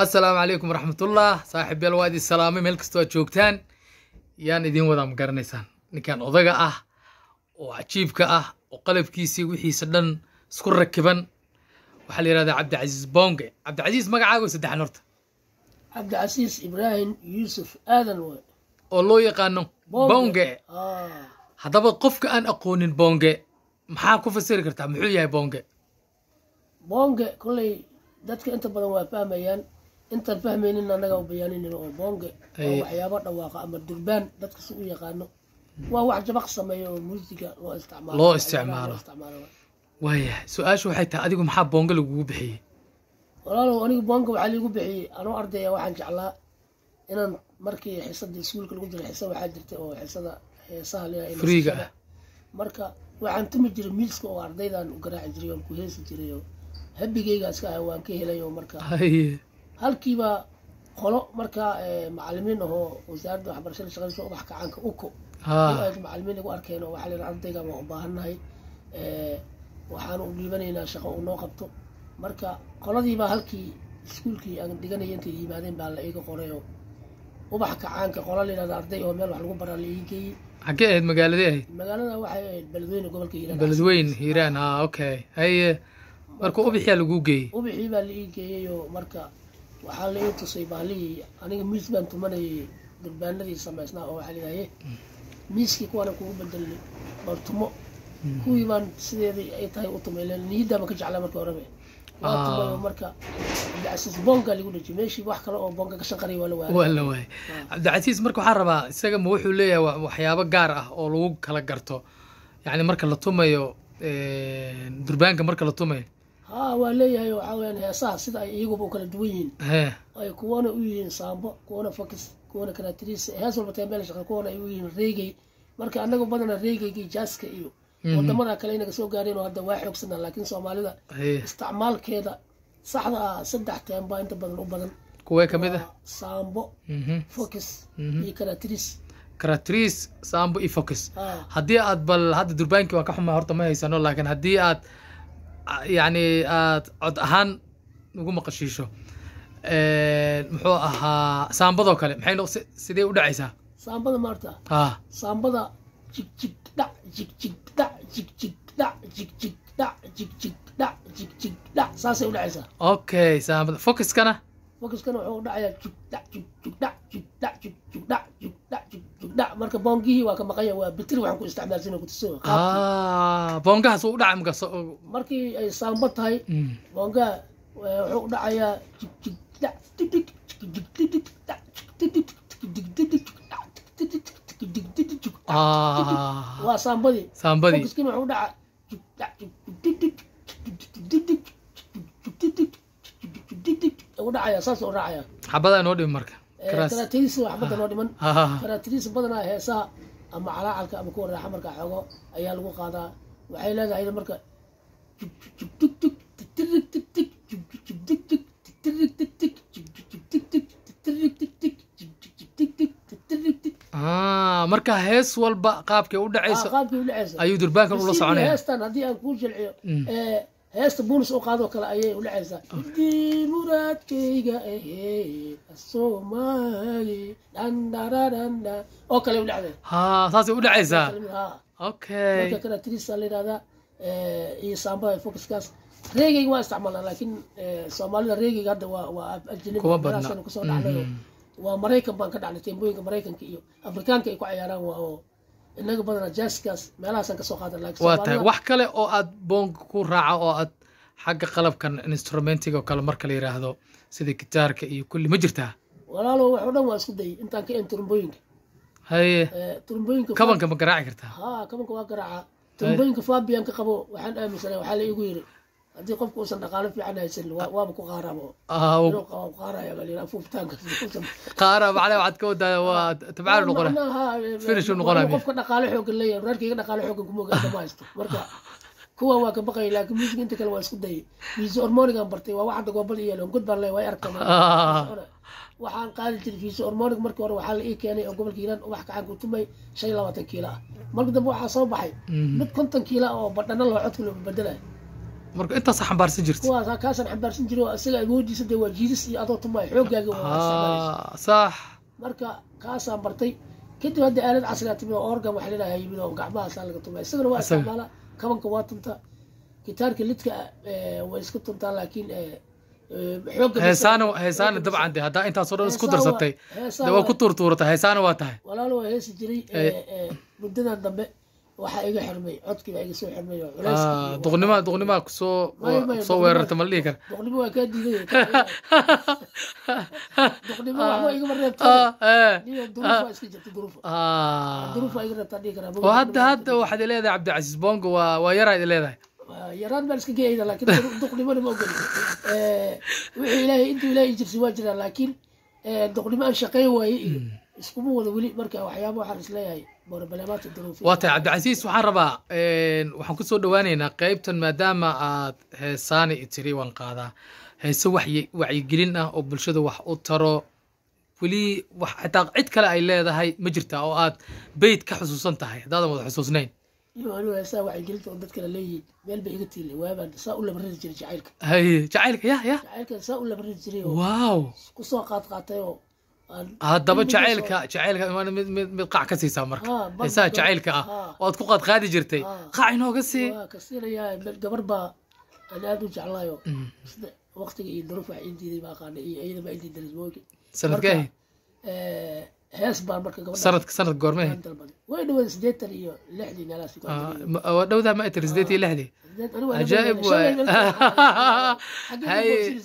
السلام عليكم ورحمة الله صاحب الوادي السلامي ملك استوى جوجتان يان إدين وضع مقارنيسان نكان أضغى وعجيبك وقلب كيسي وحي سدن سكر ركبان وحالي هذا عبد العزيز بونجي عبد العزيز مقعاقو سدح نورت عبد العزيز إبراهيم يوسف آذن والله يقانو بونجي هذا قفك أن أقونين بونجي محاكو فسير كرتا محويا بونجي بونجي كلي dadka inta badan waa fahmayaan inta fahmaynin anaga u bayaanin oo bonge waxyaabo dhawaaqa ama durbaan dadka si u yaqaano waa wax jabaq sameeyo oo muusiga loo isticmaalo waaya su'aashu waxay tahay adigu maxaa bonge lagu bixiyay walaalow anigu bonge waxa lagu bixiyay anoo ardayga waxaan jeclaa inaan markii xisadda iskuulka lagu jiray xisad waxa jirtay oo xisada heesaha leeyahay friiga marka waxaan tumi jiray miiska oo ardaydan u garaaci jiray oo ku heesi jiray habigayga iska waan ka helay oo marka halkiiba qolo marka macallimiin oo wasaaradda waxbarashada shaqada wax ka caanka uko ay macallimiin ugu arkeen oo waxa la ardayga ma u baahanahay waxaan u dhiibanaynaa shaqo oo noo qabto marka qoladiiba halkii iskuulkii aan dhiganay intay yimaadeen baa la iga qoray oo ubax ka caanka qolo leeyahay arday oo meel wax lagu baraa la iigay xagee ahayd magaalada waxay ahayd Beledweyne gobolka Hiiraan Beledweyne Hiiraan okay haye marka ubixiya lagu geeyay ubixii baa la ii geeyay oo marka waxa la ii tusay baalii aniga miis baan tumanay durbaanadii sameysnaa oo waxa leeyahay miiskii kuwana kugu bedelay bartumo kuwii baan sideedii ay tahay u tumayleen niida ma ka jeclaa marka hore waa tumayo marka Abdulcasiis bonga lagu dhajay meeshii wax kale oo bonga ka shaqaray wala waay Abdulcasiis marka waxa rabaa isaga ma wuxuu leeyahay waxyaabo gaar ah oo lagu kala garto yani marka la tumayo durbaanka marka la tumayo وعليه وعوان هسا سيد أيجو بوكل دوين أي كونا وين سامبو كونا فكس كونا كناتريس هذا البتعمل شغل كونا وين ريجي مركا أنا بدنا ريجي جاسك إيو وتمنا كلينا كسو قارين وهذا واحد وكسنا لكن سومالي ده استعمال كذا صح صدق تيمبا أنت بدن كوي كمية سامبو فكس كناتريس سامبو فكس هدي أدبل هذا دربانك وكحما هرت ما يسانو لكن هدي أد يعني عد أهان نقول مقشيشو محوها سامبضة وكله محين سيدي ودعيسة سامبضة مرتا سامبضة جيك جيك دا جيك جيك دا جيك جيك دا جيك جيك دا جيك جيك دا جيك جيك دا ساسي ودعيسة اوكي سامبضة فوكس كنا وحو دعيا جيك دا جيك جيك دا جيك دا جيك جيك دا جيك دا جيك جيك دا مركا بونجيه waa ka maqaya waa bitir waxaan ku isticmaalsan ku tusoo boongaha soo dhacay markii ay saambo tahay boonga wuxuu dhacayaa jig jig da jig jig jig da waa saambadii fokuskin wuxuu dhacaa jig da jig ودعيا أساس ودعيا حبذا نودي مركا كراتيس وحبذا نودي من كراتيس بدنا هسا أما على على كم كور راح مركا حقو أيها لو قادا وحيلا ذا إذا مركا مركا هيس والبا قابك ودعيس أيو دربانك ولا صعنيه هستان هذه أنكون جلعي هست بونس أقاضو كلا أيه ولا عزة دي مراد كيجا إيه الصومالي دان أوكي ولا عزة صاصي ولا عزة أوكي كذا تريس اللي هذا إيه سامبا فوكس كاس ريجي ما استعملنا لكن الصومالي ريجي قد والجنوب براسنا كسر عليه وأمريكا بانك على تيمبوين أمريكا كيو أفريقيا كيو عيارا وهو inaga badana jaaskas meelahaas ka soo qaadan laakiin waa wax kale oo aad boong ku raaco oo aad xagga qalabkan instrumentiga kale marka la yiraahdo sida gitaarka iyo kulli ma jirtaa walaalo wax oo dhan waa isku day intaan ka trumbooyinka haye trumbooyinka kabanka ma garaaci kartaa kabanka waa garaaca trumbooyinka Fabian ka qabo waxaan aaminsanay waxa la igu yiri hadii qofku uusan dhaqaale fiican haysan waaba ku qaarabo qaaraya bal ila fuuftaanka qaaraba على waxaad ka wadaa waa tabcaal noqona finish noqona qofka dhaqaale xoog leeyahay reerkayga dhaqaale xoog kuma gaadho maasto marka kuwa waa ka baqay laakiin music inta kale waa isku day fiiso hormonigan bartay waa waxa gobol iyo gud baan leeyahay arkana waxaan qaadi jiray fiiso hormonig markii hore waxa la ii keenay oo gobolka Hiiraan wax ka xaq u tumay 25 kiilo markii dambe waxa soo baxay mid 50 kiilo oo badhana loo codku loo bedelay marka inta sax xambaarsan jirtay kuwaas kaasan xambaarsan jiray asaga awoodiisa de waa jiidis iyo adoo tumay xoogaaga waa ah صح marka kaasaan bartay kadib hadda aalad casriga timid oo organ wax leedahay yimid oo gacmahaas laga tumay isagana waa isticmaala kabanka waa tunta gitaarka lidka waa iska tuntaa laakiin heesaana dabcan de haddaa intaasoo dhan isku darsatay de waa ku tuurtuuratay heesaana waa tahay walaalo waa heesi jiray muddadan dambe waxaa iga xirmay codkii baa iga soo xirmay oo culayskii duqnimaa kusoo weerarta ma la dhihi kara duqnimo waa kaa diiday duqnimo waxba igama reebtay niyo duruuf waa iska jirta duruuf waa iga reebtaa dhihi karaa oo hadda waxaad leedahay cabdicasiis bongo waa yaraad leedahay yaraan baan iska geeyda laakiin duqnimona ma ogoli wixii ilaahay intuu ilaahay jirsi waa jiraan laakiin duqnimo aan shaqeyn waaye iyo iskuma wada weli marka waxyaaba waxaan isleeyahay borobaleemaadka duruufi waa tahay cabdicasiis waxaan rabaa waxaan kusoo dhawaaneynaa qaybtan maadaama aad heesaani tiri waan qaadaa heese wacyigelin ah oo bulshada wax u taro weli wax xitaa cid kale ay leedahay ma jirtaa oo aad beyd ka xusuusan tahay haddaadan wada xusuusnayn iyo anigu heesaa wacyigelinta oo dadkana leeyihiin meel bay iga tiilay waabaan saa u labaridi jiray jacaylka jacaylka jacaylka saa u labaridi jiray waaw kusoo qaatay oo haddaba jacaylka mid qac ka siisaa marka heesaha jacaylka ah oo aad ku qaadi jirtay qac inooga sii waa ka siinayaa gabar baa aan aad u jeclaayo waqtiga iyo duruuf wax ii diiday baa aqaanay iyo iyada baa intii darismooyinka sanadkee hees baan marka gabadha sanad goormee way dhawada 86 meelahaas waa dhawdaa ma tir 86 عجائب هاي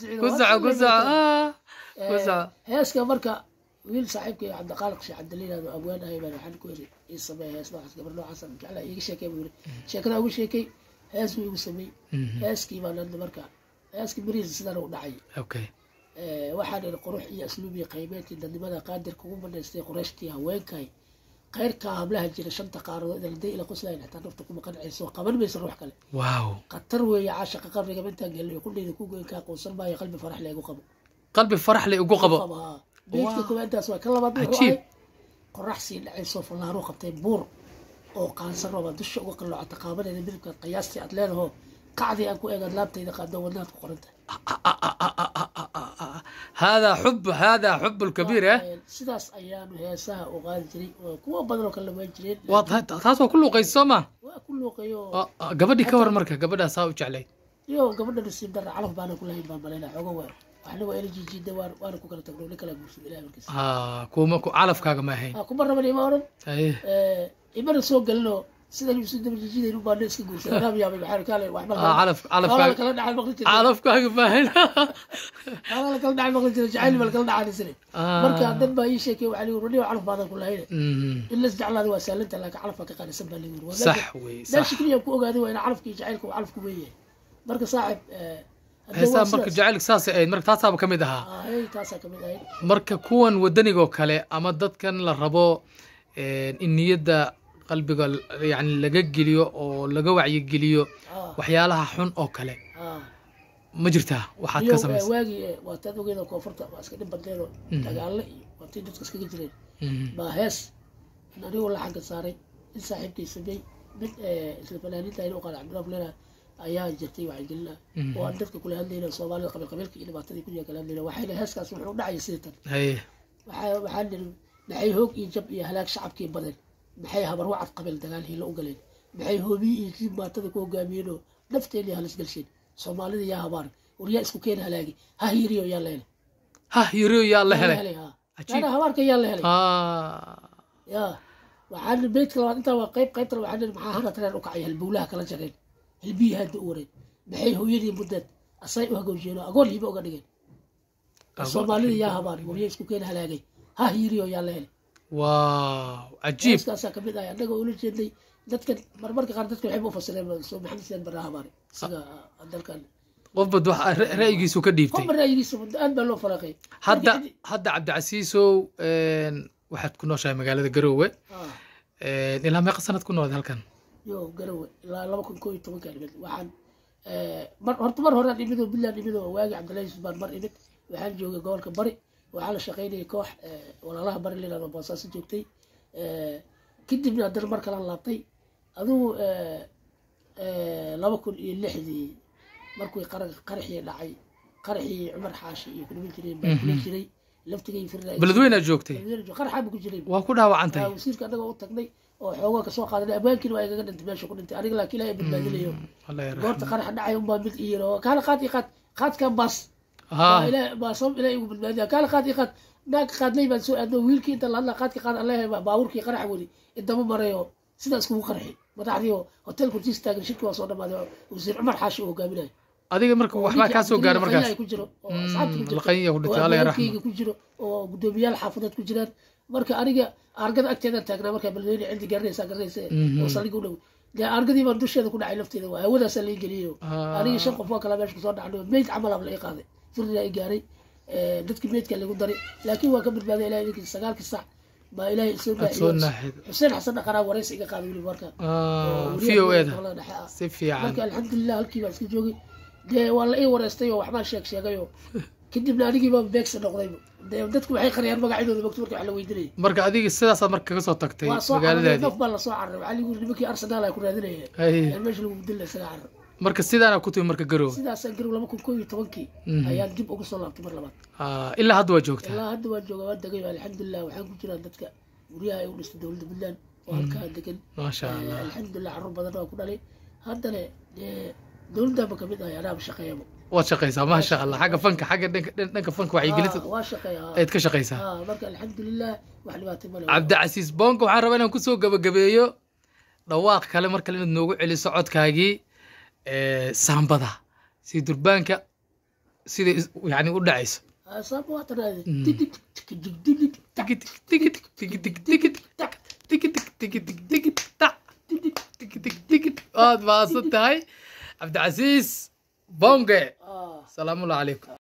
كزع heeska marka wiil saaxiibkay cabdiqaaliq sheekh cabdillah oo abwaan ahay baan waxaan ku yiri ii sameey hees noocaas gabar noocaas aan jeclaa iiga sheekay buu yiri sheekada ugu sheekay hees uu igu sameey heeskii baan hadda marka heeskii bariis sidaan u dhacay okay waxaan iri qurux iyo asluubi qaybeedkii dadnimada qaadirka ugu badhaystay qurashtii haweenkay qayrka hablaha jira shanta qaaradood ilaa ila qoslayn xataa nafta kuma qancayso qaban mayso ruux kale waaw qatar weeye caashiqa qabriga intaan geliyo kulleeda ku goyn ka qoonsan maayo qalbi farax leh igu qabo qalbi farax leh igu qabo beedka kuwaantaas waa ka labaad wuxuu qorax sii dhacayso falaaro qabtay buur oo qaansan rooba dusha uga qalloocata qaabadeeda midabka qiyaastii aad leedahay qacdi aan ku eegad laabtayda qaado wadnaad ku qoranta هذا حب الكبير sidaas ayaanu heesaha u qaadi jiray kuwa badan oo kala waan jireen taas waa ku luuqayso ma waa ku luuqayo gabadhi ka war marka gabadha saa u jeclay iyo gabadha nasiib dar calaf baan ku lahayn baan balena xogo weer waxna waa LG jidda waan ku kala tagno nin kala guurso ilaahay markiis kuma ku calafkaaga ma ahayn kuma rabay ma oran ibada soo galno sida uu soo dabay jidda baan iska guurso raab yaabay waxaan kale wax mal calafkaaga ma ahayn kala dhacal maqli jiray jacayl bal kala dhacaysay marka dad baa ii sheekay waxa uu radiyo calaf baadan ku lahayn illa jaclaad waa saalanta laakiin calafka ka qaadaysan baa leeyahay صح wey صح shikriya ku ogaaday waa in calafkii jacaylku calafku weeyay marka saaxib heesaa marka jacaylka saas ay marka taasaaba kamid ahaa taasaa kamid ahayd marka kuwan wadanigoo kale ama dadkan la rabo in niyadda qalbiga yani laga geliyo oo laga wacyigeliyo waxyaalaha xun oo kale ma jirtaa waxaad ka samaysay waagi waa tad ogeeda koonfurta waa iska dhib badneedo dagaalo iyo watii dadka iskaga jireen baa hees in anigu laxanka saaray in saaxiibkay sameey mid isla fanaaniinta inuu qaada cabdiraab leena ayaa jirtay wacyigelina oo aan dadka kula hadlayna soomaalida qabiilka iyo dhibaatadii ku kala hadlayna waxayna heeskaas wuxuu dhacay sidatan waxaan niri maxay hoog iyo jab iyo halaag shacabkii badan maxay habar wacad qabiil dagaal hiilo u galeen maxay hoobi iyo kii maatada ku hogaamiyeen oo nafteena halis galsheen soomaalida yaa habaar wariyaa isku keen halaagi ha yiriyo yaa la helay ana habaarka yaa la helay ya waxaan beedka labaad inta waa qaybta waxaan maxaa hana tareen u kacay halbowlaha kala jareen hilbiya hadda u wareed maxay hooyadii mudad asay u hagowjeen agoon hiiba uga dhigeen soomaalida yaa habaar wariyaa isku keen halaagay ha yiriyo yaa la helay واو عجيب كاسا كميد اي انغا ولا jeeday dadka marmarka qaar dadka waxay u fasireen soo maxamed sidaan baraha baari sida dalkan qof bad wax ra'yigiisu ka dhiibtay qof ra'yigiisu aad baa loo faraqay hadda cabdicasiiso waxaad ku nooshahay magaalada Garowe ilaa meeqa sanad ku noolad halkan yo Garowe ilaa 2011 ka dhigay waxaan mar hore dhimido bilaa dhimido waagi Cabdullaahi Subaan mar imid waxaan joogay gobolka bari waxaa la shaqeynayay koox walaalaha bari leedahay boosaas joogtay kadibna mar kale laabtay adigu 2006 markuu qaraxii dhacay qaraxii Cumar Xaashi iyo kulmi jireen baa jiray laftigay firnaa beledweyne joogtay qaraxa ku jiray waa ku dhaawacantay wasiirka anaga u tagnay oo xoogaa ka soo qaadanay abaankii waa igaga dhintay meesha ku dhintay aniga laakiin ilaahay badbaadinayo goorta qarax dhacay un baa mid iyo kala qaadka bas ilaahay baasam ilaahay ugu badbaadiya kala qaad naag qaadnay baan soo aadno wiilkii inta la hadla qaadka qaad Allah baaburkii qarax wali idama marayo sidaas kugu qarxi madaxdiyo hotel ku taagan shirki waa soo dhamaaday wasiir Cumar Xaashi oo hogaaminay adiga marka waxba ka soo gaaray markaas ku jiro oo asxaabta ku jiro laqayga ku dhintay Allah yarxamo ku jiro oo gudoomiyaal xaafadad ku jiraan marka aniga argada agteeda taagnaa marka balweyn cindi garanaysa oo saligu dhow yaa argadii baan dusheeda ku dhacay lafteeda waa hawadaas la geliyo aniga shan qof oo kala meesha ku soo dhacdo meed camal la ii qaaday firna ay gaaray dadkii meedka lagu daray laakiin waa ka badbaaday ilaahay idinkiisa 9 saac baa ilaahay soo baaxiyay Xuseen Xasan Qara waraysi iga qaaday wili marka VOAda si fiican marka alxamdulillah halkii baa iska joogay waa la ii wareystay oo waxba sheegayo kadibna anigii baa beegsa noqday dadku waxay qariyaan magacyadooda waqti marka wax la weydiinay marka adiga sidaas marka ka soo tagtay magaaladaadii qof baa la soo carray waxa lagu nimankii Arsenal ay ku raadinayeen meesha lagu dilay isaga carray marka sidaana ku timi marka garow sidaas garow 2011 ayaan dib ugu soo laabtay mar labaad ilaa hadda waa joogtaa ilaa hadda waa joogaa waa dagay alxamdulillah waxaan ku jiraa dadka guryaha ay u dhistay dawladda Puntland oo halka degan ma sha Allah alxamdulillah carruur badan oo ku dhalay haddana dawladda ba kamid ah anaa shaqeeyo وشقيسة ما شاء الله حاجة فنك حاجة دنك فنك وحي قلت ايد كشقيسة مركا الحمد لله وحلوات الملك عبد العزيز بونك وحان ربنا نكون سوق قبيو رواق كلام مركا لنا نوقع علي سعود كاجي سامبدا سي دربانكا سي يعني قول عيسى سامبدا تيك تيك تيك تيك تيك تيك تيك تيك تيك هذا ما صدت هاي عبد العزيز بونجي سلام الله عليكم.